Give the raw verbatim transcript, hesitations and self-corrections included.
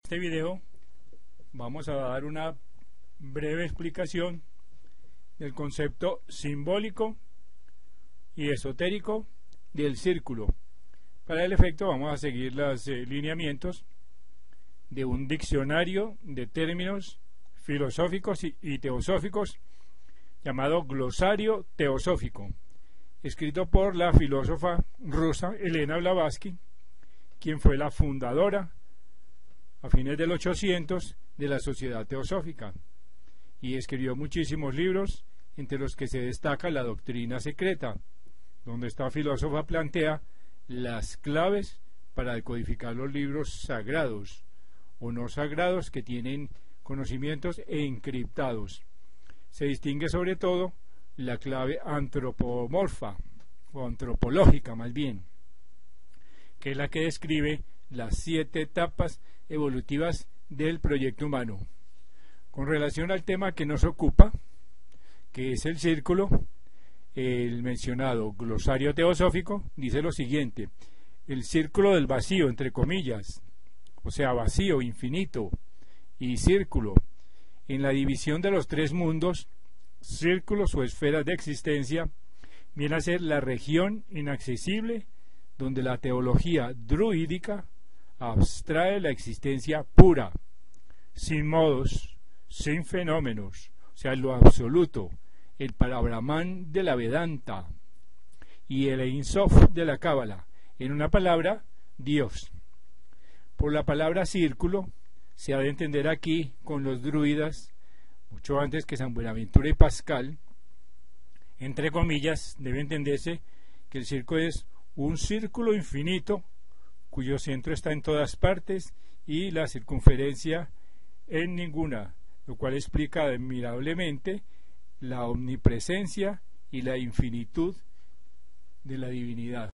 este video vamos a dar una breve explicación del concepto simbólico y esotérico del círculo. Para el efecto vamos a seguir los eh, lineamientos de un diccionario de términos filosóficos y, y teosóficos llamado Glosario Teosófico, escrito por la filósofa rusa Elena Blavatsky, quien fue la fundadora a fines del ochocientos de la Sociedad Teosófica, y escribió muchísimos libros, entre los que se destaca La Doctrina Secreta, donde esta filósofa plantea las claves para decodificar los libros sagrados o no sagrados que tienen conocimientos encriptados. Se distingue sobre todo la clave antropomorfa o antropológica más bien, que es la que describe las siete etapas evolutivas del proyecto humano. Con relación al tema que nos ocupa, que es el círculo, el mencionado glosario teosófico dice lo siguiente: el círculo del vacío, entre comillas, o sea, vacío, infinito, y círculo, en la división de los tres mundos, círculos o esferas de existencia, viene a ser la región inaccesible donde la teología druídica abstrae la existencia pura, sin modos, sin fenómenos, o sea, lo absoluto, el Parabrahman de la Vedanta y el Ein Sof de la Cábala, en una palabra, Dios. Por la palabra círculo se ha de entender aquí con los druidas, mucho antes que San Buenaventura y Pascal, entre comillas, debe entenderse que el círculo es un círculo infinito cuyo centro está en todas partes y la circunferencia en ninguna, lo cual explica admirablemente la omnipresencia y la infinitud de la divinidad.